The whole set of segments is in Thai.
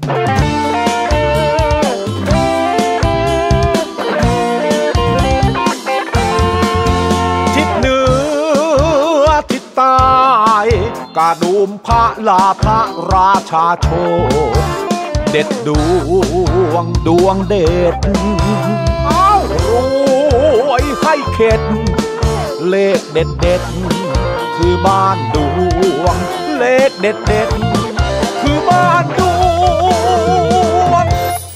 ทิศเหนือทิศใต้กระดุมพระลาพระราชาโชคเด็ดดวงเด็ดเอารวยให้เข็ดเลขเด็ดเด็ดคือบ้านดวงเลขเด็ดเด็ดคือบ้านดวง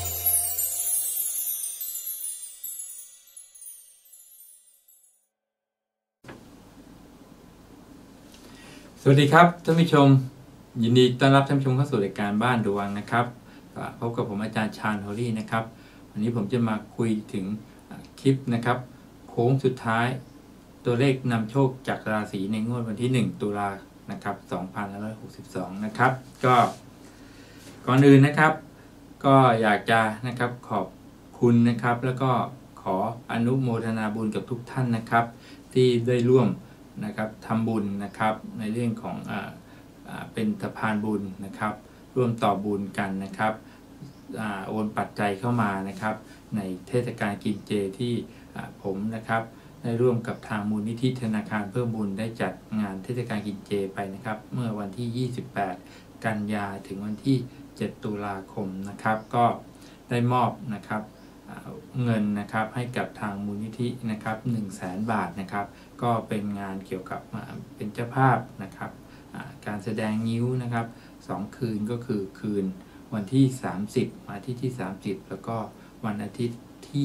สวัสดีครับท่านผู้ชมยินดีต้อนรับท่านผู้ชมเข้าสู่รายการบ้านดวงนะครับพบกับผมอาจารย์ชาญโฮลี่นะครับวันนี้ผมจะมาคุยถึงคลิปนะครับโค้งสุดท้ายตัวเลขนำโชคจากราศีในงวดวันที่1ตุลานะครับ2562นะครับก็ก่อนอื่นนะครับก็อยากจะนะครับขอบคุณนะครับแล้วก็ขออนุโมทนาบุญกับทุกท่านนะครับที่ได้ร่วมนะครับทำบุญนะครับในเรื่องของเป็นสะพานบุญนะครับร่วมต่อบุญกันนะครับโอนปัจจัยเข้ามานะครับในเทศกาลกินเจที่ผมนะครับได้ร่วมกับทางมูลนิธิธนาคารเพิ่มบุญได้จัดงานเทศกาลกินเจไปนะครับเมื่อวันที่28กันยาถึงวันที่7ตุลาคมนะครับก็ได้มอบนะครับเงินนะครับให้กับทางมูลนิธินะครับ100,000 บาทนะครับก็เป็นงานเกี่ยวกับเป็นเจ้าภาพนะครับการแสดงงิ้วนะครับ2คืนก็คือคืนวันที่30อาทิตย์ที่30แล้วก็วันอาทิตย์ที่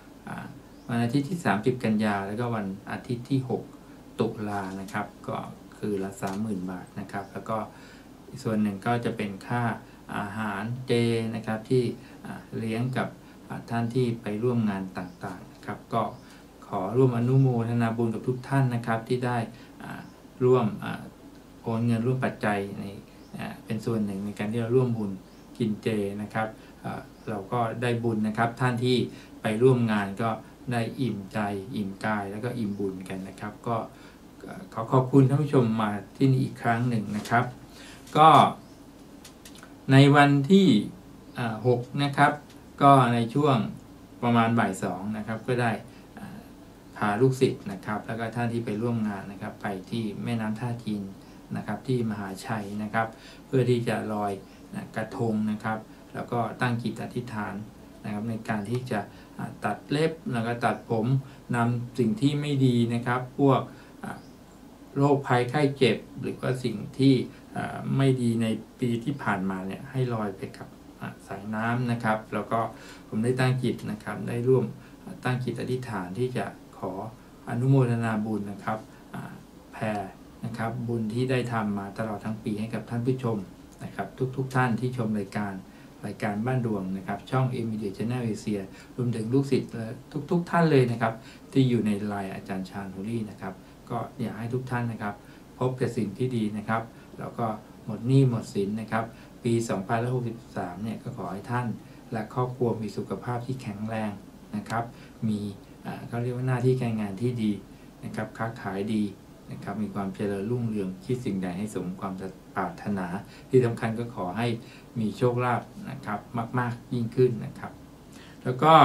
6วันอาทิตย์ที่30กันยาแล้วก็วันอาทิตย์ที่6ตุลานะครับก็คือละ 30,000 บาทนะครับแล้วก็ส่วนหนึ่งก็จะเป็นค่าอาหารเจนะครับที่เลี้ยงกับท่านที่ไปร่วมงานต่างๆนะครับก็ขอร่วมอนุโมทนาบุญกับทุกท่านนะครับที่ได้ร่วมโอนเงินร่วมปัจจัยในเป็นส่วนหนึ่งในการที่เราร่วมบุญกินเจนะครับเราก็ได้บุญนะครับท่านที่ไปร่วมงานก็ได้อิ่มใจอิ่มกายแล้วก็อิ่มบุญกันนะครับก็ขอบคุณท่านผู้ชมมาที่นี่อีกครั้งหนึ่งนะครับก็ในวันที่6นะครับก็ในช่วงประมาณบ่าย2นะครับก็ได้พาลูกศิษย์นะครับแล้วก็ท่านที่ไปร่วมงานนะครับไปที่แม่น้ำท่าจีนนะครับที่มหาชัยนะครับเพื่อที่จะลอยกระทงนะครับแล้วก็ตั้งจิตอธิษฐานนะครับในการที่จะตัดเล็บแล้วก็ตัดผมนำสิ่งที่ไม่ดีนะครับพวกโรคภัยไข้เจ็บหรือว่าสิ่งที่ไม่ดีในปีที่ผ่านมาเนี่ยให้ลอยไปกับสายน้ำนะครับแล้วก็ผมได้ตั้งจิตนะครับได้ร่วมตั้งจิตอธิษฐานที่จะขออนุโมทนาบุญนะครับแผ่นะครับบุญที่ได้ทำมาตลอดทั้งปีให้กับท่านผู้ชมนะครับทุกท่านที่ชมรายการบ้านดวงนะครับช่อง Media Channel Asia รวมถึงลูกศิษย์และทุกท่านเลยนะครับที่อยู่ในไลน์อาจารย์ชาญโฮลี่นะครับก็อยากให้ทุกท่านนะครับพบแต่สิ่งที่ดีนะครับแล้วก็หมดหนี้หมดสินนะครับปี2563เนี่ยก็ขอให้ท่านและครอบครัวมีสุขภาพที่แข็งแรงนะครับมีเขาเรียกว่าหน้าที่การงานที่ดีนะครับค้าขายดีนะครับมีความเจริญรุ่งเรืองคิดสิ่งใดให้สมความปรารถนาที่สำคัญก็ขอให้มีโชคลาภนะครับมากๆยิ่งขึ้นนะครับแล้วก็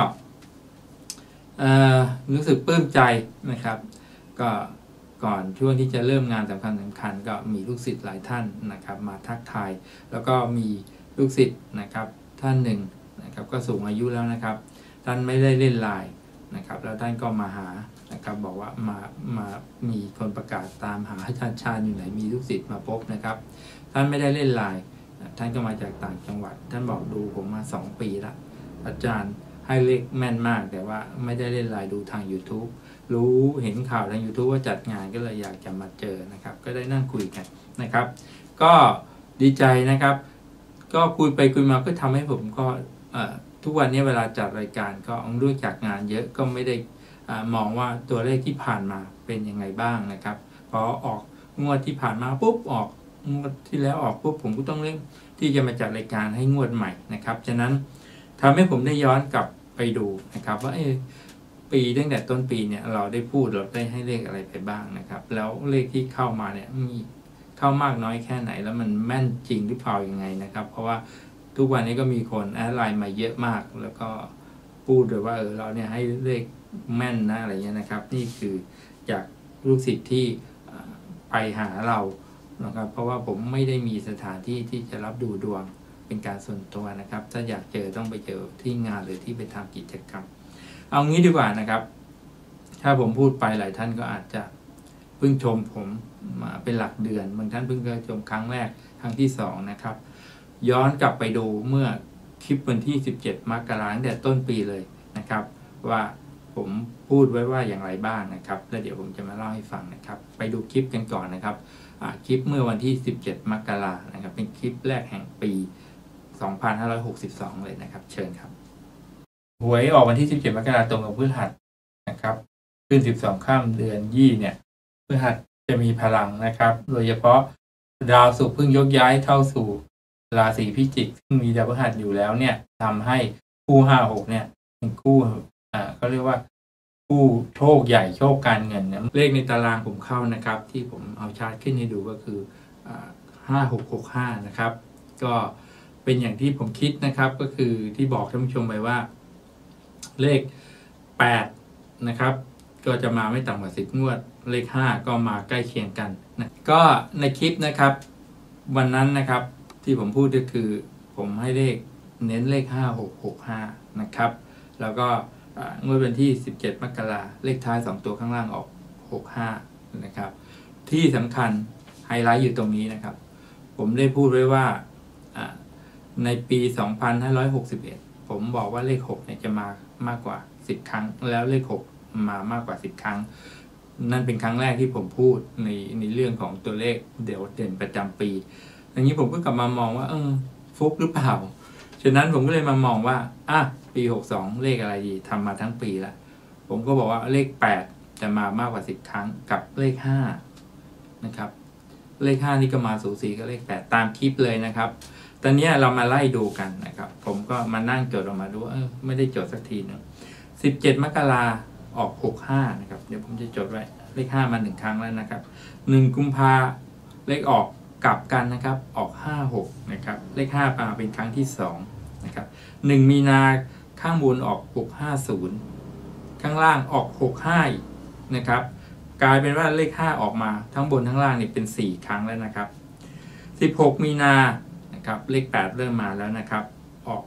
รู้สึกปลื้มใจนะครับก็ก่อนช่วงที่จะเริ่มงานสำคัญก็มีลูกศิษย์หลายท่านนะครับมาทักทายแล้วก็มีลูกศิษย์นะครับท่านหนึ่งนะครับก็สูงอายุแล้วนะครับท่านไม่ได้เล่นไลน์นะครับแล้วท่านก็มาหานะครับบอกว่ามามีคนประกาศตามหาอาจารย์ชาญอยู่ไหนมีลูกศิษย์มาพบนะครับท่านไม่ได้เล่นไลน์ท่านก็มาจากต่างจังหวัดท่านบอกดูผมมา2 ปีละอาจารย์ให้เลขแม่นมากแต่ว่าไม่ได้เล่นไลน์ดูทาง YouTube รู้เห็นข่าวทาง YouTube ว่าจัดงานก็เลยอยากจะมาเจอนะครับก็ได้นั่งคุยกันนะครับก็ดีใจนะครับก็คุยไปคุยมาก็ทำให้ผมก็ทุกวันนี้เวลาจัดรายการก็ด้วยจากงานเยอะก็ไม่ได้มองว่าตัวเลขที่ผ่านมาเป็นยังไงบ้างนะครับพอออกงวดที่ผ่านมาปุ๊บออกงวดที่แล้วออกปุ๊บผมก็ต้องเร่งที่จะมาจัดรายการให้งวดใหม่นะครับฉะนั้นทำให้ผมได้ย้อนกลับไปดูนะครับว่าปีตั้งแต่ต้นปีเนี่ยเราได้พูดเราได้ให้เลขอะไรไปบ้างนะครับแล้วเลขที่เข้ามาเนี่ยมีเข้ามากน้อยแค่ไหนแล้วมันแม่นจริงหรือเปล่ายังไงนะครับเพราะว่าทุกวันนี้ก็มีคนแอดไลน์มาเยอะมากแล้วก็พูดเลยว่าเราเนี่ยให้เลขแม่นนะอะไรเงี้ยนะครับนี่คือจากลูกศิษย์ที่ไปหาเรานะครับเพราะว่าผมไม่ได้มีสถานที่ที่จะรับดูดวงเป็นการส่วนตัวนะครับถ้าอยากเจอต้องไปเจอที่งานหรือที่ไปทำกิจกรรมเอางี้ดีกว่านะครับถ้าผมพูดไปหลายท่านก็อาจจะเพิ่งชมผมมาเป็นหลักเดือนบางท่านเพิ่งเคยชมครั้งแรกครั้งที่2นะครับย้อนกลับไปดูเมื่อคลิปวันที่17มกราคมตั้งแต่ต้นปีเลยนะครับว่าผมพูดไว้ว่าอย่างไรบ้างนะครับแล้วเดี๋ยวผมจะมาเล่าให้ฟังนะครับไปดูคลิปกันก่อนนะครับคลิปเมื่อวันที่17มกราคมนะครับเป็นคลิปแรกแห่งปี2562เลยนะครับเชิญครับหวยออกวันที่17มกราคมตรงกับพฤหัสนะครับขึ้น12ค่ำเดือนยี่เนี่ยพฤหัสจะมีพลังนะครับโดยเฉพาะดาวศุกร์เพิ่งยกย้ายเข้าสู่ราศีพิจิกซึ่งมีดาวพฤหัสอยู่แล้วเนี่ยทำให้คู่56เนี่ยเป็นคู่เขาเรียกว่าคู่โชคใหญ่โชคการเงินเนี่ยเลขในตารางผมเข้านะครับที่ผมเอาชาร์ตขึ้นให้ดูก็คือ5665นะครับก็เป็นอย่างที่ผมคิดนะครับก็คือที่บอกท่านผู้ชมไปว่าเลข8นะครับก็จะมาไม่ต่ำกว่า10งวดเลข5ก็มาใกล้เคียงกันนะก็ในคลิปนะครับวันนั้นนะครับที่ผมพูดก็คือผมให้เลขเน้นเลข5665นะครับแล้วก็งวดวันที่17มกราคมเลขท้าย2ตัวข้างล่างออก65นะครับที่สำคัญไฮไลท์อยู่ตรงนี้นะครับผมได้พูดไว้ว่าในปี2561ผมบอกว่าเลข6เนี่ยจะมามากกว่า10ครั้งแล้วเลข6มามากกว่า10ครั้งนั่นเป็นครั้งแรกที่ผมพูดในเรื่องของตัวเลขเด่นประจำปีอย่างนี้ผมก็กลับมามองว่าฟุกหรือเปล่าฉะนั้นผมก็เลยมามองว่าปี62เลขอะไรดีทำมาทั้งปีแล้วผมก็บอกว่าเลข8จะมามากกว่า10ครั้งกับเลข5นะครับเลข5นี่ก็มาสูสีกับเลข8ตามคลิปเลยนะครับตอนนี้เรามาไล่ดูกันนะครับผมก็มานั่งจดออกมาดูไม่ได้จดสักทีนึง17มกราออก65นะครับเดี๋ยวผมจะจดไว้เลข5มา1ครั้งแล้วนะครับ1กุมภาเลขออกกลับกันนะครับออก56นะครับเลข5มาเป็นครั้งที่2นะครับ1มีนาข้างบนออก650ข้างล่างออก65นะครับกลายเป็นว่าเลข5ออกมาทั้งบนทั้งล่างนี่เป็น4ครั้งแล้วนะครับ16มีนานะครับเลข8เริ่มมาแล้วนะครับออก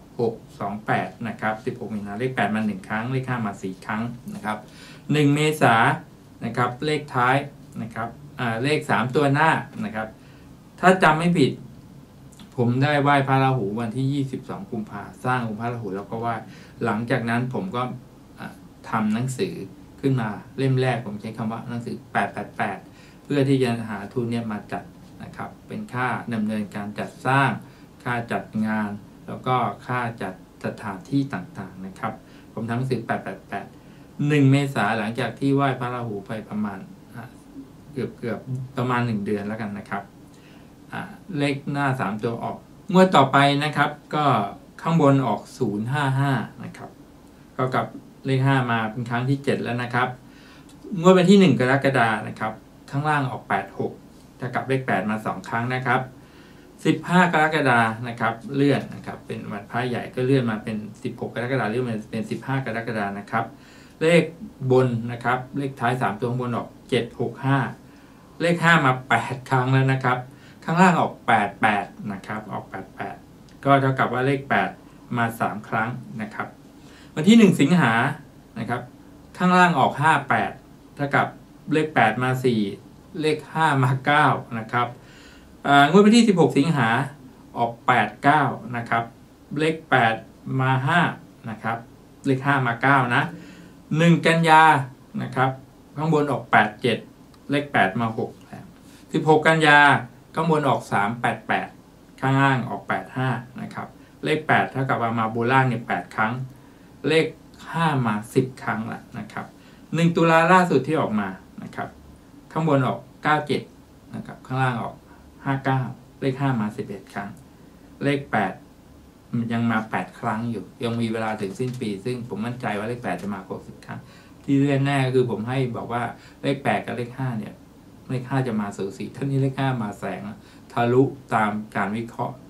628นะครับ16มีนาเลข8มา1ครั้งเลข5มา4ครั้งนะครับ1เมษายนนะครับเลขท้ายนะครับเลข3ตัวหน้านะครับถ้าจำไม่ผิดผมได้ไหว้พระราหูวันที่22กุมภาพันธ์สร้างองค์พระราหูแล้วก็ไหว้หลังจากนั้นผมก็ทำหนังสือขึ้นมาเล่มแรกผมใช้คำว่าหนังสือ888เพื่อที่จะหาทุนเนี่ยมาจัดนะครับเป็นค่าดำเนินการจัดสร้างค่าจัดงานแล้วก็ค่าจัดสถานที่ต่างๆนะครับผมทำหนังสือ888 1เมษายนหลังจากที่ไหว้พระราหูไปประมาณเกือบประมาณ1เดือนแล้วกันนะครับเลขหน้า3ตัวออกงวดต่อไปนะครับก็ข้างบนออก055นะครับก็กับเลข5มาเป็นครั้งที่7แล้วนะครับงวดวันที่1กรกฎาคมนะครับข้างล่างออก86ถ้ากับเลข8มา2ครั้งนะครับ15กรกฎาคมนะครับเลื่อนนะครับเป็นวันพระใหญ่ก็เลื่อนมาเป็น16กรกฎาคมเลื่อนมาเป็น15กรกฎาคมนะครับเลขบนนะครับเลขท้าย3ตัวข้างบนออก765เลข5มา8ครั้งแล้วนะครับข้างล่างออก88นะครับออก88ก็เท่ากับว่าเลข8มา3ครั้งนะครับวันที่1สิงหานะครับข้างล่างออก58เท่ากับเลข8มา4เลข5มา9นะครับงวดวันที่16สิงหาออก89นะครับเลข8มา5นะครับเลข5มา9นะ1กันยานะครับข้างบนออก87เลข8มา6แล้ว16กันยาข้างบนออก388ข้างล่างออก85นะครับเลข8เท่ากับมาบนล่างเนี่ย8ครั้งเลข5มา10ครั้งละนะครับ1ตุลาล่าสุดที่ออกมานะครับข้างบนออก97นะครับข้างล่างออก59เลข5มา11ครั้งเลข8มันยังมา8ครั้งอยู่ยังมีเวลาถึงสิ้นปีซึ่งผมมั่นใจว่าเลข8จะมา60ครั้งที่แน่ๆคือผมให้บอกว่าเลข8กับเลข5เนี่ยเลข5จะมาสูสีท่านี้เลข5มาแสงทะลุตามการวิเคราะห์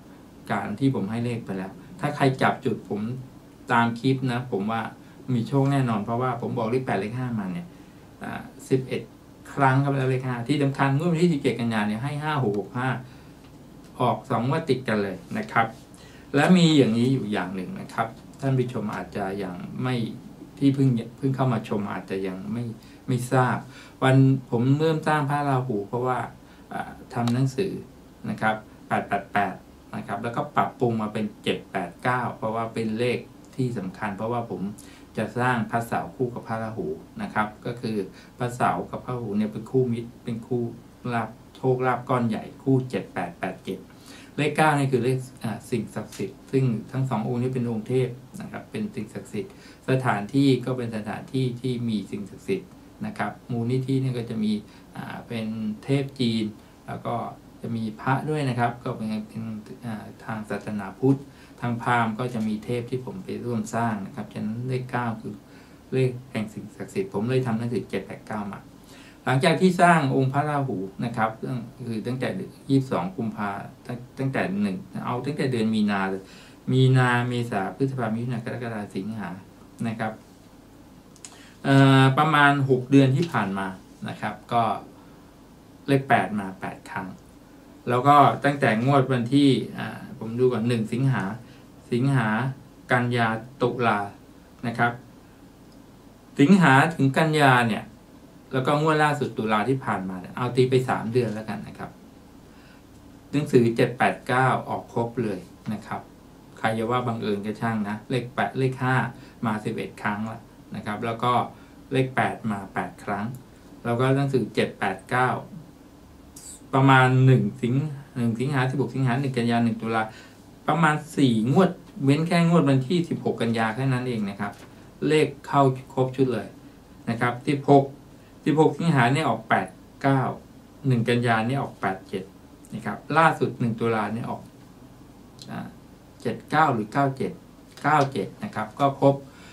การที่ผมให้เลขไปแล้วถ้าใครจับจุดผมตามคลิปนะผมว่ามีโชคแน่นอนเพราะว่าผมบอกเลข8เลข5มาเนี่ย11 ครั้งครับแล้วเลข5ที่สำคัญเมื่อวันที่17 กันยายนเนี่ยให้5665ออก2 งวดติดกันเลยนะครับและมีอย่างนี้อยู่อย่างหนึ่งนะครับท่านผู้ชมอาจจะยังไม่ที่เพิ่งเข้ามาชมอาจจะยังไม่ทราบวันผมเริ่มสร้างพระราหูเพราะว่าทำหนังสือนะครับ888นะครับแล้วก็ปรับปรุงมาเป็น789เพราะว่าเป็นเลขที่สำคัญเพราะว่าผมจะสร้างพระเสาร์คู่กับพระราหูนะครับก็คือพระเสาร์กับพระราหูเนี่ยเป็นคู่มิตรเป็นคู่ลาภโชคลาภก้อนใหญ่คู่7887เลข9นี่คือเลขสิ่งศักดิ์สิทธิ์ซึ่งทั้ง2 องค์นี้เป็นองค์เทพนะครับเป็นสิ่งศักดิ์สิทธิ์สถานที่ก็เป็นสถานที่ที่มีสิ่งศักดิ์สิทธิ์นะครับมูลนิธินี่ก็จะมีเป็นเทพจีนแล้วก็จะมีพระด้วยนะครับก็เป็นทางศาสนาพุทธทางพราหมณ์ก็จะมีเทพที่ผมไปร่วมสร้างนะครับฉะนั้นเลข9คือเลขแห่งสิ่งศักดิ์สิทธิ์ผมเลยทำหนังสือ789มาหลังจากที่สร้างองค์พระราหูนะครับคือตั้งแต่22 กุมภาตั้งแต่ตั้งแต่เดือนมีนาเลยมีนาเมษาพฤษภาคมมิถุนายนกรกฎาคมสิงหานะครับประมาณ6 เดือนที่ผ่านมานะครับก็เลข8มา8 ครั้งแล้วก็ตั้งแต่งวดวันที่ผมดูก่อน1 สิงหากันยาตุลานะครับสิงหาถึงกันยาเนี่ยแล้วก็งวดล่าสุดตุลาที่ผ่านมาเนี่ยเอาตีไป3 เดือนแล้วกันนะครับหนังสือ789ออกครบเลยนะครับใครจะว่าบังเอิญก็ช่างนะเลข8เลข5มา11 ครั้งแล้วนะครับแล้วก็เลข8มา8 ครั้งแล้วก็หนังสือ789ประมาณ1 สิงหา16 สิงหา1 กันยา1 ตุลาประมาณ4 งวดเว้นแค่งวดวันที่16 กันยาแค่นั้นเองนะครับเลขเข้าครบชุดเลยนะครับ16 สิงหาเนี่ยออก89 1 กันยาเนี่ยออก87นะครับล่าสุด1 ตุลาเนี่ยออก79หรือ97นะครับก็ครบ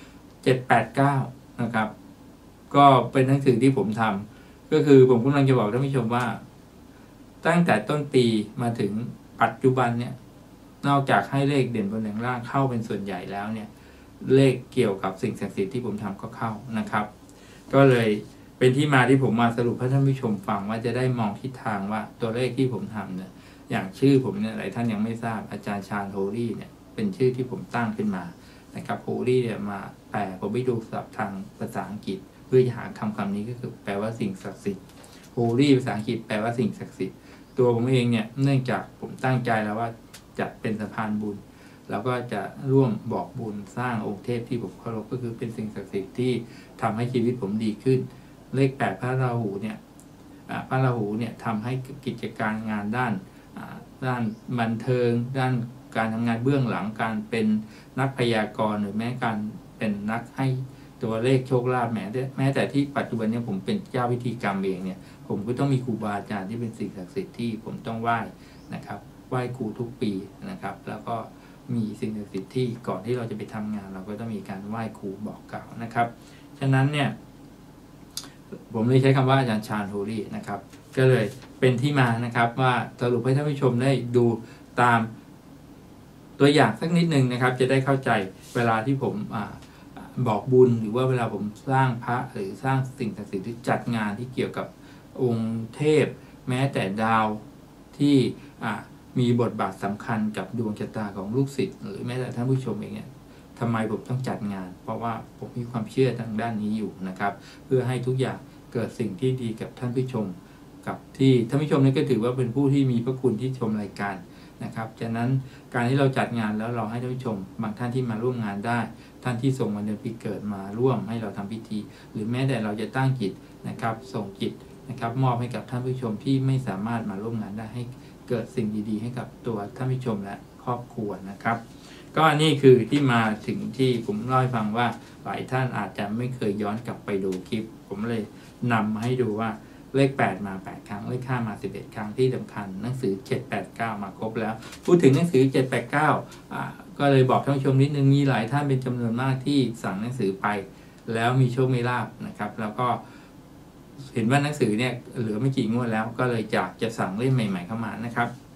789นะครับก็เป็นหนังสือที่ผมทำก็คือผมกำลังจะบอกท่านผู้ชมว่าตั้งแต่ต้นปีมาถึงปัจจุบันเนี่ยนอกจากให้เลขเด่นบนแหล่งล่างเข้าเป็นส่วนใหญ่แล้วเนี่ยเลขเกี่ยวกับสิ่งศักดิ์สิทธิ์ที่ผมทำก็เข้านะครับก็เลยเป็นที่มาที่ผมมาสรุปให้ท่านผู้ชมฟังว่าจะได้มองทิศทางว่าตัวเลขที่ผมทำเนี่ยอย่างชื่อผมเนี่ยหลายท่านยังไม่ทราบอาจารย์ชาญโฮลี่เนี่ยเป็นชื่อที่ผมตั้งขึ้นมานะครับโฮลี่เนี่ยมาแปลผมไปดูศัพท์ทางภาษาอังกฤษเพื่อหาคำนี้ก็คือแปลว่าสิ่งศักดิ์สิทธิ์โฮลี่ภาษาอังกฤษแปลว่าสิ่งศักดิ์สิทธิ์ตัวผมเองเนี่ยเนื่องจากผมตั้งใจแล้วว่าจะเป็นสะพานบุญแล้วก็จะร่วมบอกบุญสร้างองค์เทพที่ผมเคารพก็คือเป็นสิ่งศักดิ์สิทธิ์ที่ทำให้ชีวิตผมดีขึ้นเลข8พระราหูเนี่ยทำให้กิจการงานด้านบันเทิงด้านการทำงานเบื้องหลังการเป็นนักพยากรณ์หรือแม้การเป็นนักให้ตัวเลขโชคลาภแม้แต่ที่ปัจจุบันนี้ผมเป็นเจ้าพิธีกรรมเองเนี่ยผมก็ต้องมีครูบาอาจารย์ที่เป็นสิ่งศักดิ์สิทธิ์ที่ผมต้องไหว้นะครับไหว้ครูทุกปีนะครับแล้วก็มีสิ่งศักดิ์สิทธิ์ที่ก่อนที่เราจะไปทำงานเราก็ต้องมีการไหว้ครูบอกกล่าวนะครับฉะนั้นเนี่ยผมเลยใช้คำว่าอาจารย์ชาญโฮลี่นะครับก็เลยเป็นที่มานะครับว่าสรุปให้ท่านผู้ชมได้ดูตามตัวอย่างสักนิดนึงนะครับจะได้เข้าใจเวลาที่ผมบอกบุญหรือว่าเวลาผมสร้างพระหรือสร้างสิ่งศักดิ์สิทธิ์ที่จัดงานที่เกี่ยวกับองค์เทพแม้แต่ดาวที่มีบทบาทสำคัญกับดวงชะตาของลูกศิษย์หรือแม้แต่ท่านผู้ชมเองเนี่ยทำไมผมต้องจัดงานเพราะว่าผมมีความเชื่อทางด้านนี้อยู่นะครับเพื่อให้ทุกอย่างเกิดสิ่งที่ดีกับท่านผู้ชมกับที่ท่านผู้ชมนี่ก็ถือว่าเป็นผู้ที่มีพระคุณที่ชมรายการนะครับฉะนั้นการที่เราจัดงานแล้วเราให้ท่านผู้ชมบางท่านที่มาร่วมงานได้ท่านที่ส่งวันเดือนปีเกิดมาร่วมให้เราทำพิธีหรือแม้แต่เราจะตั้งจิตนะครับส่งจิตนะครับมอบให้กับท่านผู้ชมที่ไม่สามารถมาร่วมงานได้ให้เกิดสิ่งดีๆให้กับตัวท่านผู้ชมและครอบครัวนะครับก็นี่คือที่มาถึงที่ผมเล่าให้ฟังว่าหลายท่านอาจจะไม่เคยย้อนกลับไปดูคลิปผมเลยนำมาให้ดูว่าเลข8มา8 ครั้งเลข5มา11 ครั้งที่สำคัญหนังสือ789มาครบแล้วพูดถึงหนังสือ789ก็เลยบอกท่านผู้ชมนิดนึงมีหลายท่านเป็นจำนวนมากที่สั่งหนังสือไปแล้วมีโชคไม่ลาภนะครับแล้วก็เห็นว่าหนังสือเนี่ยเหลือไม่กี่งวดแล้วก็เลยจะสั่งเล่มใหม่ๆเข้ามานะครับ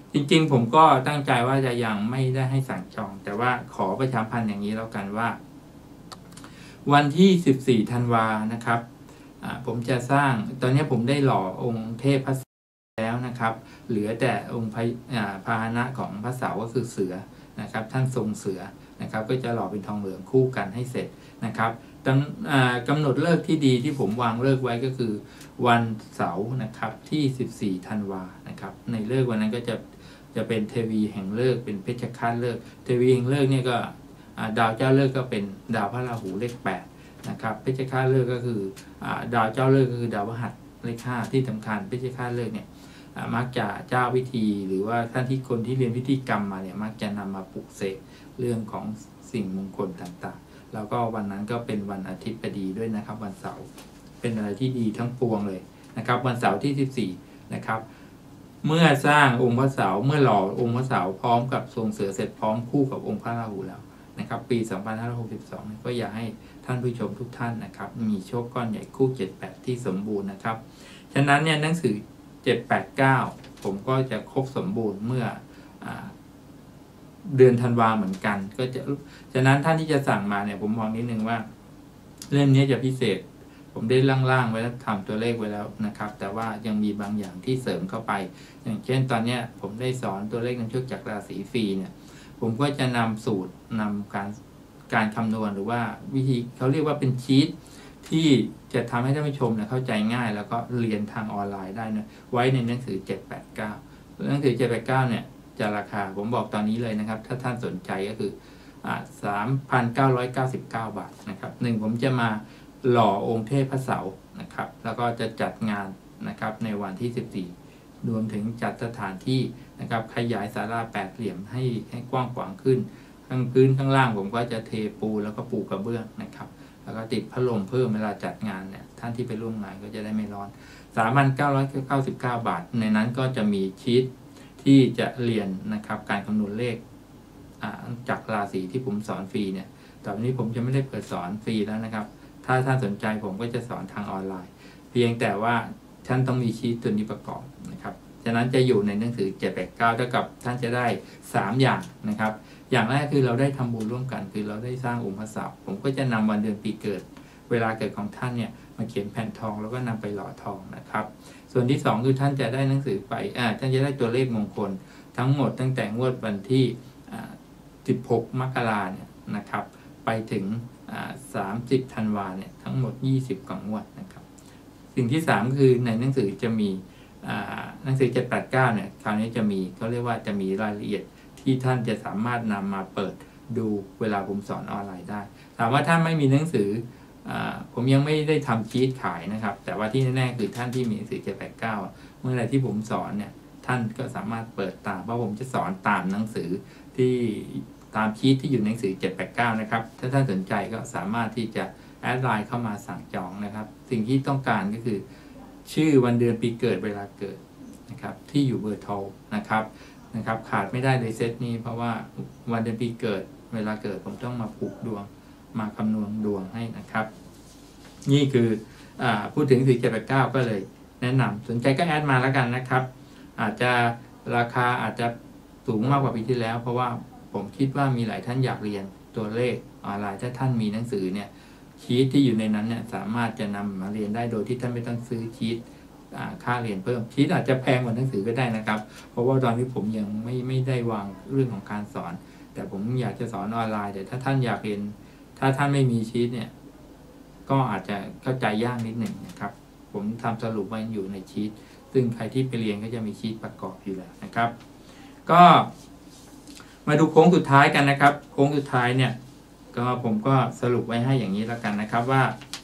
จริงๆผมก็ตั้งใจว่าจะยังไม่ได้ให้สั่งจอง แต่ว่าขอประชาสัมพันธ์อย่างนี้แล้วกันว่า วันที่14ธันวานะครับผมจะสร้างตอนนี้ผมได้หล่อองค์เทพพระเสาแล้วนะครับเหลือแต่องค์พาหนะของพระเสาก็คือเสือนะครับท่านทรงเสือนะครับก็จะหล่อเป็นทองเหลืองคู่กันให้เสร็จนะครับกำหนดฤกษ์ที่ดีที่ผมวางฤกษ์ไว้ก็คือวันเสาร์นะครับที่14ธันวานะครับในฤกษ์วันนั้นก็จะเป็นเทวีแห่งฤกษ์เป็นเพชฌฆาตฤกษ์เทวีแห่งฤกษ์เนี่ยก็ดาวเจ้าฤกษ์ก็เป็นดาวพระราหูเลข8นะครับเพชฌฆาตฤกษ์ก็คือดาวเจ้าฤกษ์ก็คือดาวพฤหัสเลข5ที่สำคัญเพชฌฆาตฤกษ์เนี่ยมักจะเจ้าพิธีหรือว่าท่านที่คนที่เรียนพิธีกรรมมาเนี่ยมักจะนำมาปลุกเสกเรื่องของสิ่งมงคลต่างๆแล้วก็วันนั้นก็เป็นวันอาทิตย์พอดีด้วยนะครับวันเสาร์เป็นอะไรที่ดีทั้งปวงเลยนะครับวันเสาร์ที่14นะครับเมื่อสร้างองค์พระเสาร์เมื่อหล่อองค์พระเสาร์พร้อมกับทรงเสือเสร็จพร้อมคู่กับองค์พระราหูแล้วนะครับปี2562ก็อยากให้ท่านผู้ชมทุกท่านนะครับมีโชคก้อนใหญ่คู่78ที่สมบูรณ์นะครับฉะนั้นเนี่ยหนังสือ789ผมก็จะครบสมบูรณ์เมื่อเดือนธันวาเหมือนกันก็จะฉะนั้นท่านที่จะสั่งมาเนี่ยผมมองนิดนึงว่าเล่มนี้จะพิเศษผมได้ล่างๆไว้แล้วทำตัวเลขไว้แล้วนะครับแต่ว่ายังมีบางอย่างที่เสริมเข้าไปอย่างเช่นตอนนี้ผมได้สอนตัวเลขนำโชคจากราศีฟรีเนี่ยผมก็จะนำสูตรนำการคำนวณหรือว่าวิธีเขาเรียกว่าเป็นชีตที่จะทำให้ท่านผู้ชมเข้าใจง่ายแล้วก็เรียนทางออนไลน์ได้นะไว้ในหนังสือ789หนังสือ789เนี่ยจะราคาผมบอกตอนนี้เลยนะครับถ้าท่านสนใจก็คือ3,999 บาทนะครับผมจะมาหล่อองค์เทพพระเสาร์นะครับแล้วก็จะจัดงานนะครับในวันที่14รวมถึงจัดสถานที่นะครับขยายศาลา8เหลี่ยมให้กว้างขวางขึ้นข้างพื้นข้างล่างผมก็จะเทปูแล้วก็ปูกระเบื้องนะครับแล้วก็ติดพัดลมเพิ่มเวลาจัดงานเนี่ยท่านที่ไปร่วมงานก็จะได้ไม่ร้อน 3,999 บาทในนั้นก็จะมีชีทที่จะเรียนนะครับการคำนวณเลขจากราศีที่ผมสอนฟรีเนี่ยตอนนี้ผมจะไม่ได้เปิดสอนฟรีแล้วนะครับถ้าท่านสนใจผมก็จะสอนทางออนไลน์เพียงแต่ว่าท่านต้องมีชีทตัวนี้ประกอบนะครับฉะนั้นจะอยู่ในหนังสือ789เท่ากับท่านจะได้3อย่างนะครับอย่างแรกคือเราได้ทำบุญร่วมกันคือเราได้สร้างองค์พระเสาร์ผมก็จะนำวันเดือนปีเกิดเวลาเกิดของท่านเนี่ยมาเขียนแผ่นทองแล้วก็นำไปหล่อทองนะครับส่วนที่2คือท่านจะได้หนังสือไปท่านจะได้ตัวเลขมงคลทั้งหมดตั้งแต่งวดวันที่16 มกราเนี่ยนะครับไปถึง30 ธันวาเนี่ยทั้งหมด20กว่างวดนะครับสิ่งที่3คือในหนังสือจะมีหนังสือ789เนี่ยคราวนี้จะมีเขาเรียกว่าจะมีรายละเอียดที่ท่านจะสามารถนำมาเปิดดูเวลาผมสอนออนไลน์ได้ถามว่าถ้าไม่มีหนังสือผมยังไม่ได้ทำชีทขายนะครับแต่ว่าที่แน่ๆคือท่านที่มีหนังสือ789เมื่อไหร่ที่ผมสอนเนี่ยท่านก็สามารถเปิดตามเพราะผมจะสอนตามหนังสือที่ตามชีทที่อยู่ในหนังสือ789นะครับถ้าท่านสนใจก็สามารถที่จะแอดไลน์เข้ามาสั่งจองนะครับสิ่งที่ต้องการก็คือชื่อวันเดือนปีเกิดเวลาเกิดนะครับที่อยู่เบอร์โทรนะครับขาดไม่ได้เลยเซตนี้เพราะว่าวันเดือนปีเกิดเวลาเกิดผมต้องมาผูกดวงมาคำนวณดวงให้นะครับนี่คือพูดถึงสื่อ789ก็เลยแนะนำสนใจก็แอดมาแล้วกันนะครับอาจจะราคาอาจจะสูงมากกว่าปีที่แล้วเพราะว่าผมคิดว่ามีหลายท่านอยากเรียนตัวเลขออนไลน์ถ้าท่านมีหนังสือเนี่ยชีทที่อยู่ในนั้นเนี่ยสามารถจะนำมาเรียนได้โดยที่ท่านไม่ต้องซื้อชีทค่าเรียนเพิ่มชีทอาจจะแพงกว่าหนังสือก็ได้นะครับเพราะว่าตอนนี้ผมยังไม่ได้วางเรื่องของการสอนแต่ผมอยากจะสอนออนไลน์แต่ถ้าท่านอยากเรียนถ้าท่านไม่มีชีทเนี่ยก็อาจจะเข้าใจยากนิดหนึ่งนะครับผมทำสรุปไว้อยู่ในชีทซึ่งใครที่ไปเรียนก็จะมีชีทประกอบอยู่แล้วนะครับก็มาดูโค้งสุดท้ายกันนะครับโค้งสุดท้ายเนี่ยก็ผมก็สรุปไว้ให้อย่างนี้แล้วกันนะครับว่า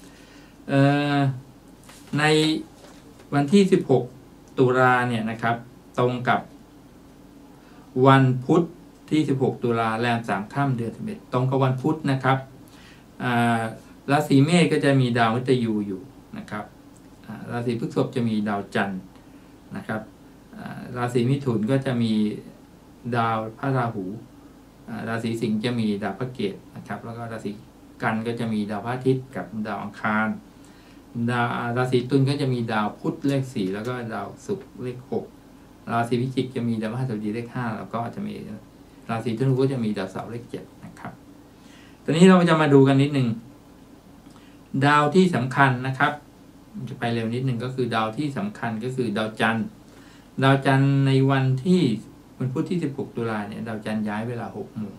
ในวันที่16 ตุลาเนี่ยนะครับตรงกับวันพุธที่16 ตุลาแรม3 ค่ำเดือน11ตรงกับวันพุธนะครับราศีเมษก็จะมีดาวมฤตยูอยู่นะครับราศีพฤษภจะมีดาวจันทร์นะครับราศีมิถุนก็จะมีดาวพระราหูราศีสิงห์จะมีดาวพระเกตนะครับแล้วก็ราศีกันก็จะมีดาวพระอาทิตย์กับดาวอังคารราศีตุลก็จะมีดาวพุธเลข4แล้วก็ดาวศุกร์เลข6 ราศีพิจิกจะมีดาวพฤหัสบดีเลข 5แล้วก็จะมีราศีธนูก็จะมีดาวเสาร์เลข 7นะครับตอนนี้เราจะมาดูกันนิดนึงดาวที่สำคัญนะครับจะไปเร็วนิดนึงก็คือดาวที่สำคัญก็คือดาวจันทร์ในวันพุธที่16ตุลาเนี่ยดาวจันทร์ย้ายเวลา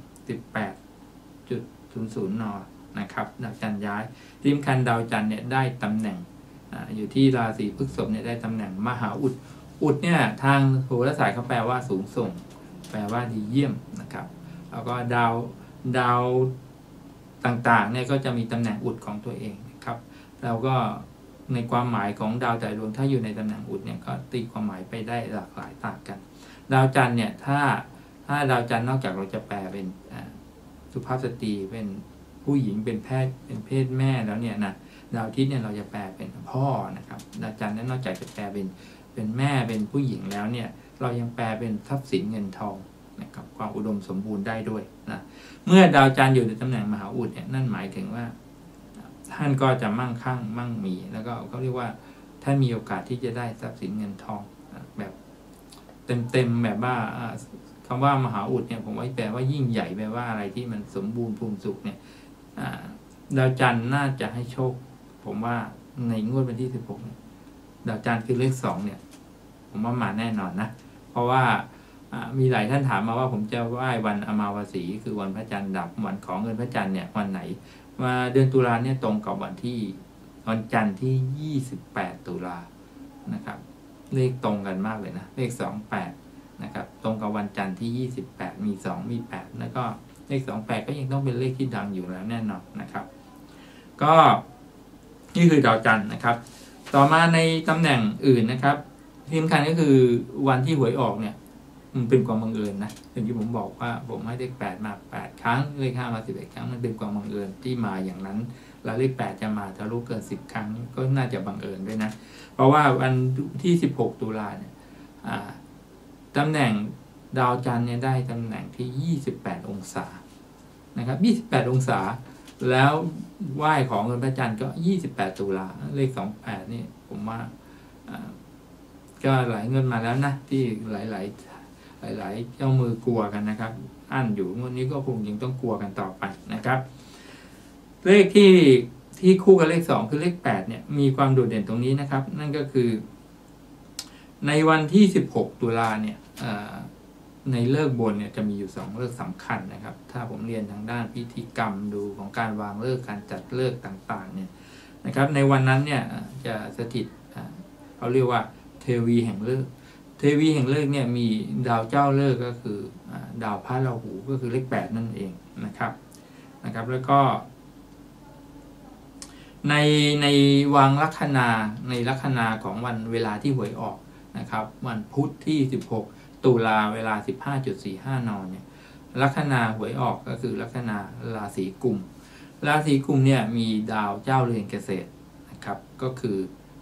6:18.00 น.นะครับดาวจันทร์ย้ายที่สำคัญดาวจันทร์เนี่ยได้ตำแหน่งอยู่ที่ราศีพฤษภเนี่ยได้ตำแหน่งมหาอุดเนี่ยทางโหราศาสตร์เขาแปลว่าสูงส่งแปลว่าดีเยี่ยมนะครับแล้วก็ดาวต่างๆเนี่ยก็จะมีตำแหน่งอุดของตัวเองนะครับแล้วก็ในความหมายของดาวแต่ดวงถ้าอยู่ในตำแหน่งอุดเนี่ยก็ตีความหมายไปได้หลากหลายต่างกันดาวจันทร์เนี่ยถ้าดาวจันทร์นอกจากเราจะแปลเป็นสุภาพสตรีเป็นผู้หญิงเป็นเพศแม่แล้วเนี่ยนะดาวอาทิตย์เนี่ยเราจะแปลเป็นพ่อนะครับดาวจันทร์นั้นนอกจากจะแปลเป็นแม่เป็นผู้หญิงแล้วเนี่ยเรายังแปลเป็นทรัพย์สินเงินทองนะครับความอุดมสมบูรณ์ได้ด้วยนะเมื่อดาวจันทร์อยู่ในตำแหน่งมหาอุดเนี่ยนั่นหมายถึงว่าท่านก็จะมั่งคั่งมั่งมีแล้วก็เขาเรียกว่าท่านมีโอกาสที่จะได้ทรัพย์สินเงินทองแบบเต็มแบบว่าคำว่ามหาอุดเนี่ยผมว่าแปลว่ายิ่งใหญ่แปลว่าอะไรที่มันสมบูรณ์ภูมิสุขเนี่ยดาวจันทร์น่าจะให้โชคผมว่าในงวดวันที่16เนี่ยดาวจันทร์คือเลข2เนี่ยผมว่ามาแน่นอนนะเพราะว่ามีหลายท่านถามมาว่าผมจะไหว้วันอมาวสีคือวันพระจันทร์ดับวันของเงินพระจันทร์เนี่ยวันไหนมาเดือนตุลาเนี่ยตรงกับวันจันทร์ที่28ตุลานะครับเลขตรงกันมากเลยนะเลข28นะครับตรงกับวันจันทร์ที่28มี2มี8แล้วก็เลข28ก็ยังต้องเป็นเลขที่ดังอยู่แล้วแน่นอนนะครับก็นี่คือดาวจันทร์นะครับต่อมาในตำแหน่งอื่นนะครับที่สำคัญก็คือวันที่หวยออกเนี่ยมันเป็นความบังเอิญนะอย่างที่ผมบอกว่าผมให้เลข8มา8ครั้งเลข5มา11ครั้งมันเป็นความบังเอิญที่มาอย่างนั้นแล้วเลข8จะมาทะลุเกิน10ครั้งก็น่าจะบังเอิญด้วยนะเพราะว่าวันที่16ตุลาเนี่ยตำแหน่งดาวจันทร์เนี่ยได้ตำแหน่งที่28องศานะครับ28องศาแล้วไหว้ของเงินพระจันทร์ก็28ตุลาเลข28นี่ผมว่าก็หลายเงินมาแล้วนะที่หลายเจ้ามือกลัวกันนะครับอั้นอยู่งวดนี้ก็คงยังต้องกลัวกันต่อไปนะครับเลขที่คู่กับเลข2คือเลข8เนี่ยมีความโดดเด่นตรงนี้นะครับนั่นก็คือในวันที่16ตุลาเนี่ยในเลิกบนเนี่ยจะมีอยู่2เลิกสำคัญนะครับถ้าผมเรียนทางด้านพิธีกรรมดูของการวางเลิกการจัดเลิกต่างๆเนี่ยนะครับในวันนั้นเนี่ยจะสถิตเขาเรียกว่าเทวีแห่งเลิกเนี่ยมีดาวเจ้าเลิกก็คือดาวพระราหูก็คือเลข8นั่นเองนะครับแล้วก็ในวางลัคนาของวันเวลาที่หวยออกนะครับวันพุธที่16ตุลาเวลา 15:45 น.เนี่ยลัคนาหวยออกก็คือลัคนาราศีกุมเนี่ยมีดาวเจ้าเรือนเกษตรนะครับก็คือ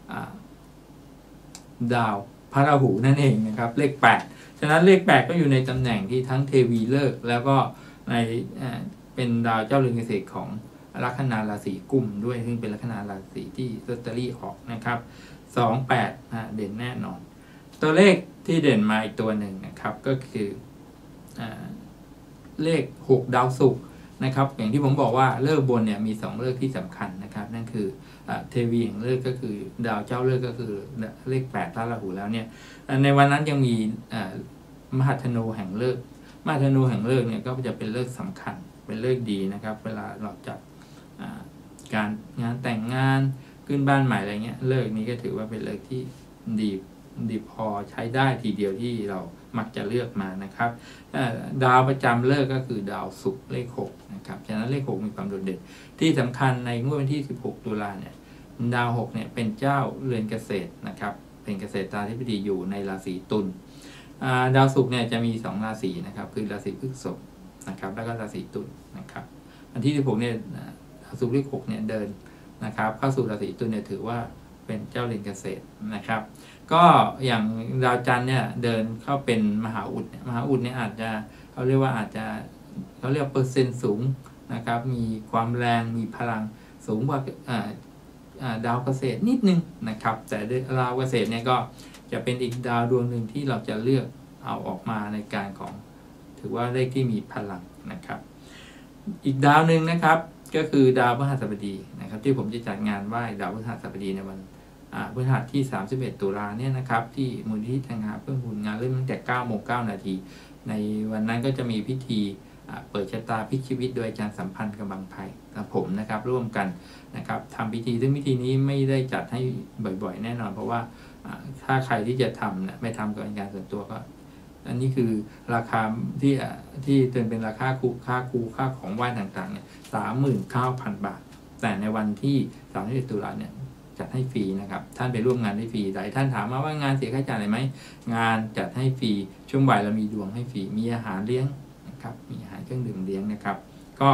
ดาวพระราหูนั่นเองนะครับเลข8ฉะนั้นเลข8ก็อยู่ในตำแหน่งที่ทั้งเทวีเลิกแล้วก็ในเป็นดาวเจ้าเรือนเกษตรของลัคนาราศีกุมด้วยซึ่งเป็นลัคนาราศีที่ลอตเตอรี่ออกนะครับ28เด่นแน่นอนตัวเลขที่เด่นมาอีกตัวหนึ่งนะครับก็คือเลข6ดาวศุกร์นะครับอย่างที่ผมบอกว่าเลิกบนเนี่ยมี2เลิกที่สำคัญนะครับนั่นคือเทวีแห่งเลิกก็คือดาวเจ้าเลิกก็คือเลข8พระราหูแล้วเนี่ยในวันนั้นยังมีมหัธนูแห่งเลิกเนี่ยก็จะเป็นเลิกสำคัญเป็นเลิกดีนะครับเวลาเราจัดการงานแต่งงานขึ้นบ้านใหม่อะไรเงี้ยเลิกนี้ก็ถือว่าเป็นเลิกที่ดีพอใช้ได้ทีเดียวที่เรามักจะเลือกมานะครับดาวประจำเลิกก็คือดาวศุกร์เลข6นะครับฉะนั้นเลข6มีความโดดเด่นที่สำคัญในงวดวันที่16ตุลาเนี่ยดาว6เนี่ยเป็นเจ้าเรือนเกษตรนะครับเป็นเกษตราธิบดีอยู่ในราศีตุลดาวศุกร์เนี่ยจะมี2ราศีนะครับคือราศีพฤษภนะครับแล้วก็ราศีตุลนะครับวันที่16เนี่ยดาวศุกร์เลข6เนี่ยเดินนะครับเข้าสู่ราศีตุลเนี่ยถือว่าเป็นเจ้าเรือนเกษตรนะครับก็อย่างดาวจันทร์เนี่ยเดินเข้าเป็นมหาอุดเนี่ยอาจจะเขาเรียกเปอร์เซ็นต์สูงนะครับมีความแรงมีพลังสูงกว่าดาวเกษตรนิดนึงนะครับแต่ดาวเกษตรเนี่ยก็จะเป็นอีกดาวดวงหนึ่งที่เราจะเลือกเอาออกมาในการของถือว่าเลขที่มีพลังนะครับอีกดาวหนึ่งนะครับก็คือดาวพฤหัสบดีนะครับที่ผมจะจัดงานไหว้ดาวพฤหัสบดีในวันพฤหัสที่31ตุลาเนี่ยนะครับที่มูลนิธิทางหาเพื่อบุญงานเริ่มตั้งแต่9:09 นาทีในวันนั้นก็จะมีพิธีเปิดชะตาพลิกชีวิตโดยอาจารย์สัมพันธ์กำบังไพกับผมนะครับร่วมกันนะครับทำพิธีซึ่งพิธีนี้ไม่ได้จัดให้บ่อยๆแน่นอนเพราะว่าถ้าใครที่จะทำไม่ทำกับการส่วนตัวก็อันนี้คือราคาที่เป็นราคาค่าของไหว้ต่างๆเนี่ย39,000 บาทแต่ในวันที่31ตุลาเนี่ยจัดให้ฟรีนะครับท่านไปร่วมงานได้ฟรีหลายท่านถามมาว่างานเสียค่าใช้จ่ายอะไรไหมงานจัดให้ฟรีช่วงบ่ายเรามีดวงให้ฟรีมีอาหารเลี้ยงนะครับมีอาหารเครื่องดื่มเลี้ยงนะครับก็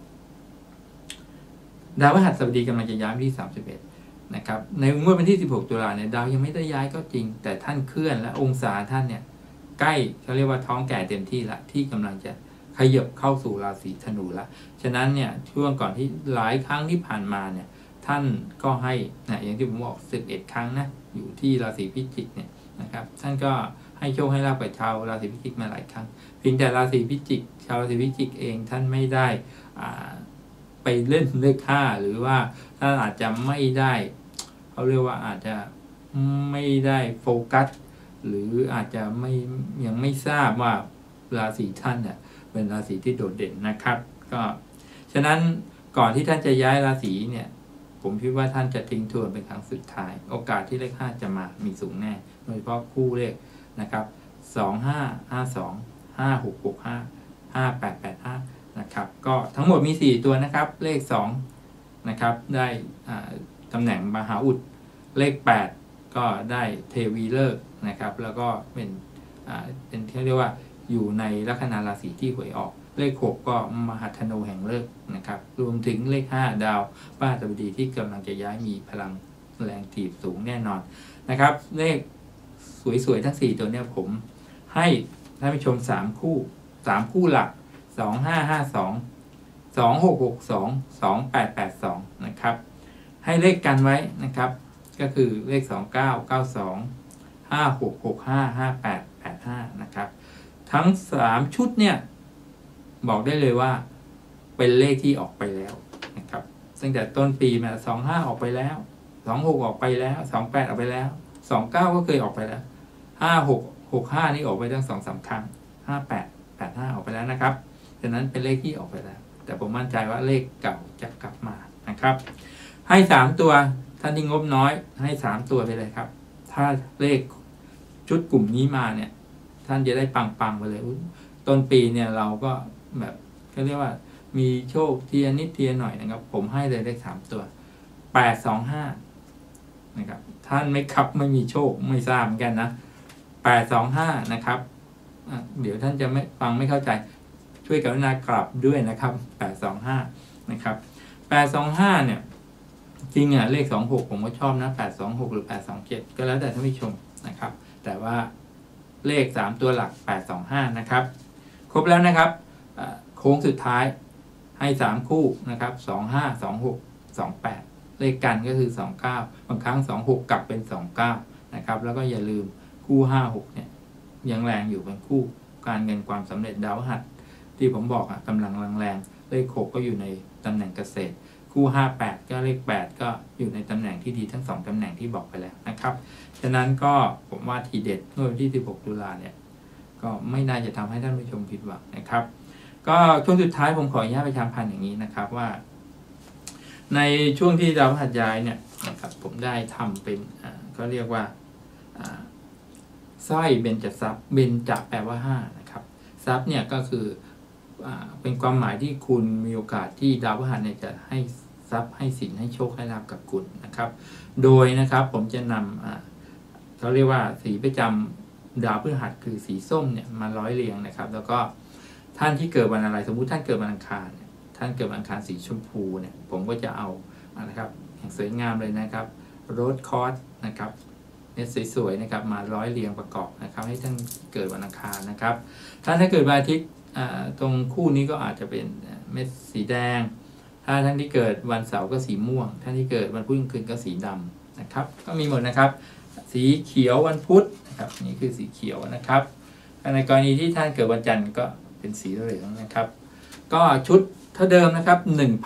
ดาวพฤหัสบดีกำลังจะย้ายที่31นะครับในงวดวันที่16ตุลาเนี่ยดาวยังไม่ได้ย้ายก็จริงแต่ท่านเคลื่อนและองศาท่านเนี่ยใกล้เขาเรียกว่าท้องแก่เต็มที่ละที่กำลังจะขยับเข้าสู่ราศีธนูละฉะนั้นเนี่ยช่วงก่อนที่หลายครั้งที่ผ่านมาเนี่ยท่านก็ให้อย่างที่ผมบอก11 ครั้งนะอยู่ที่ราศีพิจิกเนี่ยนะครับท่านก็ให้โชคให้ลาภกับชาวราศีพิจิกมาหลายครั้งเพียงแต่ราศีพิจิกชาวราศีพิจิกเองท่านไม่ได้ไปเล่นเลข5หรือว่าท่านอาจจะไม่ได้เขาเรียกว่าอาจจะไม่ได้โฟกัสหรืออาจจะยังไม่ทราบว่าราศีท่านเนี่ยเป็นราศีที่โดดเด่นนะครับก็ฉะนั้นก่อนที่ท่านจะย้ายราศีเนี่ยผมคิดว่าท่านจะทิ้งทวนเป็นครั้งสุดท้ายโอกาสที่เลข5จะมามีสูงแน่โดยเฉพาะคู่เลขนะครับ2552 5665 5885นะครับก็ทั้งหมดมี4ตัวนะครับเลข2นะครับได้ตำแหน่งมหาอุดเลข8ก็ได้เทวีฤกษ์นะครับแล้วก็เป็นที่เรียกว่าอยู่ในลัคนาราศีที่หวยออกเลข6ก็มหัธนูแห่งฤกษ์นะครับรวมถึงเลข5ดาวพฤหัสบดีที่กำลังจะย้ายมีพลังแรงถีบสูงแน่นอนนะครับเลขสวยๆทั้ง4ตัวเนี่ยผมให้ท่านผู้ชม3คู่หลัก2552 2662 2882นะครับให้เลขกันไว้นะครับก็คือเลข2992 5665 5885นะครับทั้ง3ชุดเนี่ยบอกได้เลยว่าเป็นเลขที่ออกไปแล้วนะครับตั้งแต่ต้นปีมา25ออกไปแล้ว26ออกไปแล้ว28ออกไปแล้ว29ก็เคยออกไปแล้ว5665นี่ออกไปตั้ง 2-3 ครั้ง5885ออกไปแล้วนะครับฉะนั้นเป็นเลขที่ออกไปแล้วแต่ผมมั่นใจว่าเลขเก่าจะกลับมานะครับให้3ตัวท่านที่งบน้อยให้3ตัวไปเลยครับถ้าเลขชุดกลุ่มนี้มาเนี่ยท่านจะได้ปังๆไปเลยต้นปีเนี่ยเราก็แบบเขาเรียกว่ามีโชคเทียนิดเทียหน่อยนะครับผมให้เลยเลข3ตัว825นะครับท่านไม่ขับไม่มีโชคไม่ทราบเหมือนกันนะ825นะครับเดี๋ยวท่านจะไม่ฟังไม่เข้าใจช่วยกรุณากลับด้วยนะครับ825นะครับ825เนี่ยจริงเลข26ผมก็ชอบนะ826หรือ827ก็แล้วแต่ท่านผู้ชมนะครับแต่ว่าเลข3ตัวหลัก825นะครับครบแล้วนะครับโค้งสุดท้ายให้3คู่นะครับ25 26 28เลขกันก็คือ29บางครั้ง26กลับเป็น29นะครับแล้วก็อย่าลืมคู่56เนี่ยยังแรงอยู่เป็นคู่การเงินความสำเร็จดาวพฤหัสที่ผมบอกกำลังแรงเลข6ก็อยู่ในตำแหน่งเกษตรคู่58ก็เลข8ก็อยู่ในตำแหน่งที่ดีทั้ง2ตำแหน่งที่บอกไปแล้วนะครับฉะนั้นก็ผมว่าทีเด็ดเมื่อวันที่16ตุลาเนี่ยก็ไม่น่าจะทำให้ท่านผู้ชมผิดหวังนะครับก็ช่วงสุดท้ายผมขออนุญาตประชาสัมพันธ์อย่างนี้นะครับว่าในช่วงที่ดาวพฤหัสย้ายเนี่ยนะครับผมได้ทำเป็นก็เรียกว่าสร้อยเบญจทรัพย์เบญจแปลว่า5นะครับทรัพย์เนี่ยก็คือเป็นความหมายที่คุณมีโอกาสที่ดาวพฤหัสเนี่ยจะให้ทรัพย์ให้สินให้โชคให้ลาภกับคุณนะครับโดยนะครับผมจะนำเขาเรียกว่าสีประจำดาวพฤหัสคือสีส้มเนี่ยมาร้อยเรียงนะครับแล้วก็ท่านที่เกิดวันอะไรสมมุติท่านเกิดวันอังคารท่านเกิดวันอังคารสีชมพูเนี่ยผมก็จะเอานะครับอย่างสวยงามเลยนะครับโรสคอร์สนะครับเนี่ยสวยๆนะครับมาร้อยเรียงประกอบนะครับให้ท่านเกิดวันอังคารนะครับถ้าเกิดวันอาทิตย์ตรงคู่นี้ก็อาจจะเป็นเม็ดสีแดงถ้าท่านที่เกิดวันเสาร์ก็สีม่วงท่านที่เกิดวันพุธกลางคืนก็สีดำนะครับก็มีหมดนะครับสีสีเขียววันพุธนะครับนี่คือสีเขียวนะครับในกรณีที่ท่านเกิดวันจันทร์ก็เป็นสีเหลืองนะครับก็ชุดเท่าเดิมนะครับ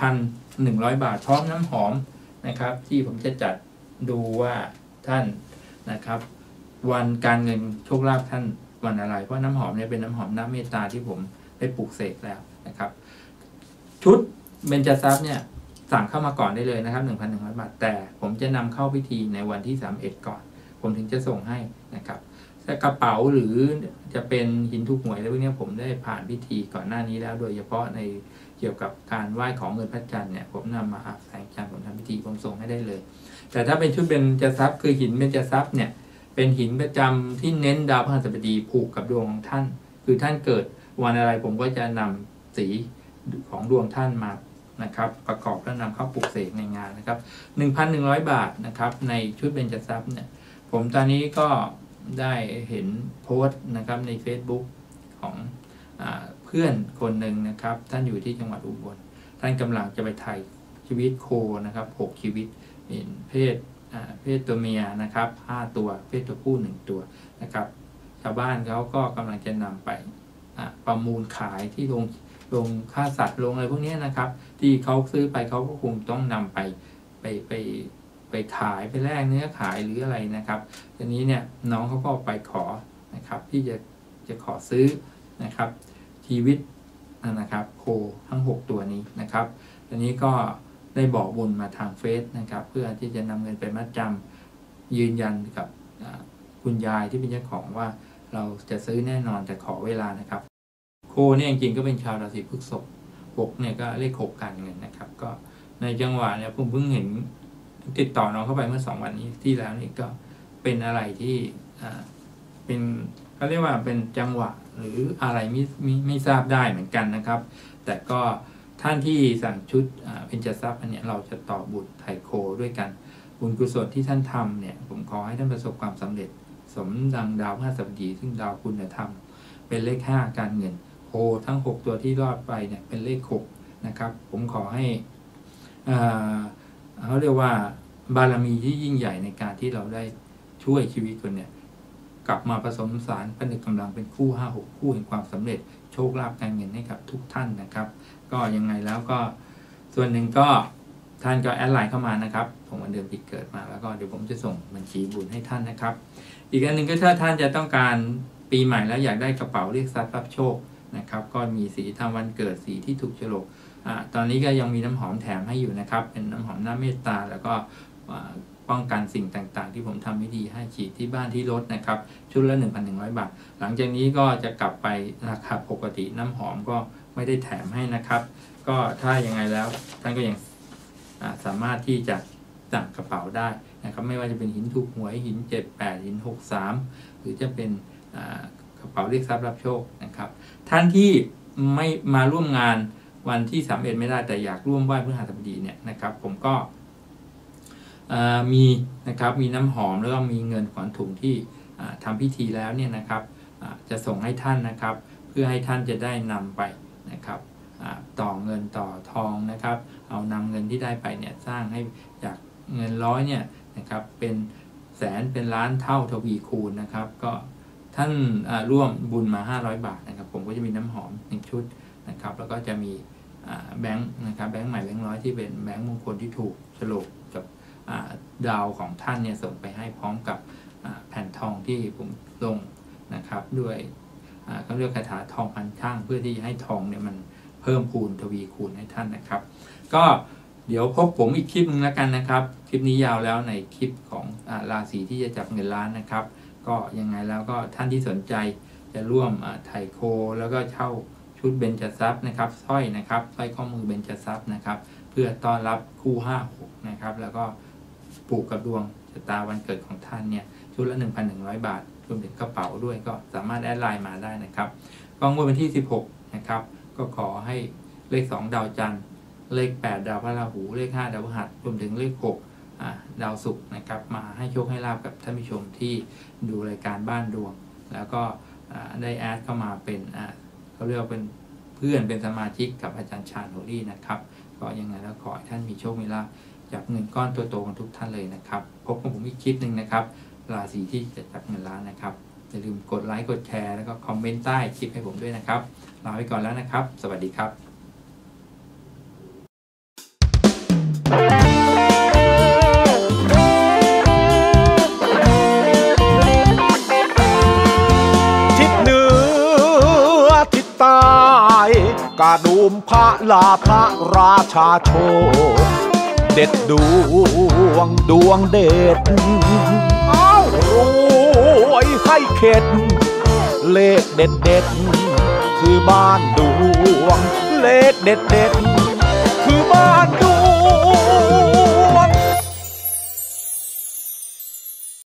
1,100 บาทพร้อมน้ำหอมนะครับที่ผมจะจัดดูว่าท่านนะครับวันการเงินโชคลาภท่านวันอะไรเพราะน้ำหอมเนี่ยเป็นน้ำหอมน้ำเมตตาที่ผมได้ปลูกเสกแล้วนะครับชุดเบญจทรัพย์เนี่ยสั่งเข้ามาก่อนได้เลยนะครับ 1,100 บาทแต่ผมจะนำเข้าพิธีในวันที่31ก่อนผมถึงจะส่งให้นะครับแต่กระเป๋าหรือจะเป็นหินทุกหวยอะไรพวกนี้ผมได้ผ่านพิธีก่อนหน้านี้แล้วโดยเฉพาะในเกี่ยวกับการไหว้ของเงินพระจันทร์เนี่ยผมนำมาอาบแสงจันทร์ผมทำพิธีผมส่งให้ได้เลยแต่ถ้าเป็นชุดเบญจทรัพย์คือหินเบญจทรัพย์เนี่ยเป็นหินประจำที่เน้นดาวพฤหัสบดีผูกกับดวงของท่านคือท่านเกิดวันอะไรผมก็จะนำสีของดวงท่านมานะครับประกอบแล้วนำเข้าปลูกเสกในงานนะครับ 1,100 บาทนะครับในชุดเบญจทรัพย์เนี่ยผมตอนนี้ก็ได้เห็นโพสต์นะครับใน Facebook ของเพื่อนคนหนึ่งนะครับท่านอยู่ที่จังหวัดอุบลท่านกำลังจะไปถ่ายชีวิตโคนะครับ6ชีวิตเป็นเพศตัวเมียนะครับ5ตัวเพศตัวผู้1ตัวนะครับชาวบ้านเขาก็กำลังจะนำไปประมูลขายที่โรงฆ่าสัตว์โรงอะไรพวกนี้นะครับที่เขาซื้อไปเขาก็คงต้องนำไปขายไปแลกเนื้อขายหรืออะไรนะครับทีนี้เนี่ยน้องเขาก็ไปขอนะครับที่จะขอซื้อนะครับชีวิตนะครับโคทั้ง6ตัวนี้นะครับทีนี้ก็ได้บอกบุญมาทางเฟซนะครับเพื่อที่จะนำเงินไปมัดจำยืนยันกับคุณยายที่เป็นเจ้าของว่าเราจะซื้อแน่นอนแต่ขอเวลานะครับโคเนี่ยจริงๆก็เป็นชาวราศีพฤษภ6เนี่ยก็เลข6การเงินนะครับก็ในจังหวะเนี่ยผมเพิ่งเห็นติดต่อน้องเข้าไปเมื่อ2วันนี้ที่แล้วนี่ก็เป็นอะไรที่เป็นเขาเรียกว่าเป็นจังหวะหรืออะไรไม่ทราบได้เหมือนกันนะครับแต่ก็ท่านที่สั่งชุดเบญจทรัพย์อันนี้เราจะต่อบุญไถ่โคด้วยกันบุญกุศลที่ท่านทำเนี่ยผมขอให้ท่านประสบความสำเร็จสมดังดาวพฤหัสบดีซึ่งดาวคุณธรรมเป็นเลข5การเงินโคทั้ง6ตัวที่รอดไปเนี่ยเป็นเลข6นะครับผมขอให้เขาเรียกว่าบารมีที่ยิ่งใหญ่ในการที่เราได้ช่วยชีวิตคนเนี่ยกลับมาผสมสารผนึกกำลังเป็นคู่5-6คู่แห่งความสำเร็จโชคลาภการเงินให้กับทุกท่านนะครับก็ยังไงแล้วก็ส่วนหนึ่งก็ท่านก็แอดไลน์เข้ามานะครับผมวันเดือนปีเกิดมาแล้วก็เดี๋ยวผมจะส่งบัญชีบุญให้ท่านนะครับอีกอันหนึ่งก็ถ้าท่านจะต้องการปีใหม่แล้วอยากได้กระเป๋าเรียกทรัพย์รับโชคนะครับก็มีสีทำวันเกิดสีที่ถูกโฉลกตอนนี้ก็ยังมีน้ำหอมแถมให้อยู่นะครับเป็นน้ำหอมน้ำเมตตาแล้วก็ป้องกันสิ่งต่างๆที่ผมทำวิธีให้ฉีดที่บ้านที่รถนะครับชุดละ 1,100 บาทหลังจากนี้ก็จะกลับไปราคาปกติน้ำหอมก็ไม่ได้แถมให้นะครับก็ถ้ายังไงแล้วท่านก็ยังสามารถที่จะสั่งกระเป๋าได้นะครับไม่ว่าจะเป็นหินถูกหวยหิน78หิน63หรือจะเป็นกระเป๋าเรียกทรัพย์รับโชคนะครับท่านที่ไม่มาร่วมงานวันที่31ไม่ได้แต่อยากร่วมไหว้พฤหัสบดีเนี่ยนะครับผมก็มีนะครับมีน้ำหอมแล้วก็มีเงินขวัญถุงที่ทำพิธีแล้วเนี่ยนะครับจะส่งให้ท่านนะครับเพื่อให้ท่านจะได้นำไปนะครับต่อเงินต่อทองนะครับเอานำเงินที่ได้ไปเนี่ยสร้างให้จากเงิน100เนี่ยนะครับเป็นแสนเป็นล้านเท่าทวีคูณนะครับก็ท่านร่วมบุญมา500 บาทนะครับผมก็จะมีน้ำหอม1ชุดนะครับแล้วก็จะมีแบงค์นะครับแบงค์ใหม่แบงค์ร้อยที่เป็นแบงค์มงคลที่ถูกโฉลกกับดาวของท่านเนี่ยส่งไปให้พร้อมกับแผ่นทองที่ผมลงนะครับด้วยเขาเรียกคาถาทองพันข้างเพื่อที่จะให้ทองเนี่ยมันเพิ่มพูนทวีคูณให้ท่านนะครับก็เดี๋ยวพบผมอีกคลิปนึงแล้วกันนะครับคลิปนี้ยาวแล้วในคลิปของราศีที่จะจับเงินล้านนะครับก็ยังไงแล้วก็ท่านที่สนใจจะร่วมไถ่โคแล้วก็เช่าชุดเบญจทรัพย์นะครับสร้อยนะครับสร้อยข้อมือเบญจทรัพย์นะครับเพื่อต้อนรับคู่5-6นะครับแล้วก็ปลูกกับดวงชะตาวันเกิดของท่านเนี่ยชุดละ 1,100 บาทรวมถึงกระเป๋าด้วยก็สามารถแอดไลน์มาได้นะครับก็งวดวันที่16นะครับก็ขอให้เลข2ดาวจันทร์เลข8ดาวพฤหัสเลข5ดาวพฤหัสรวมถึงเลข6ดาวศุกร์นะครับมาให้โชคให้ลาภกับท่านผู้ชมที่ดูรายการบ้านดวงแล้วก็ได้แอดเข้ามาเป็นเขาเรียกว่าเป็นเพื่อนเป็นสมาชิกกับอาจารย์ชาญโฮลี่นะครับก็ยังไงแล้วขอให้ท่านมีโชคมีลาภจับเงินก้อนโตๆกันทุกท่านเลยนะครับพบกับผมอีกคลิปหนึ่งนะครับราศีที่จะจับเงินล้านนะครับอย่าลืมกดไลค์กดแชร์แล้วก็คอมเมนต์ใต้คลิปให้ผมด้วยนะครับลาไปก่อนแล้วนะครับสวัสดีครับทิศเหนือทิศใต้กระดุมพระลาพระราชาโชคเด็ดดวงเด็ดอ้าวรวยให้เข็ดเลขเด็ดคือบ้านดวงเลขเด็ดคือบ้าน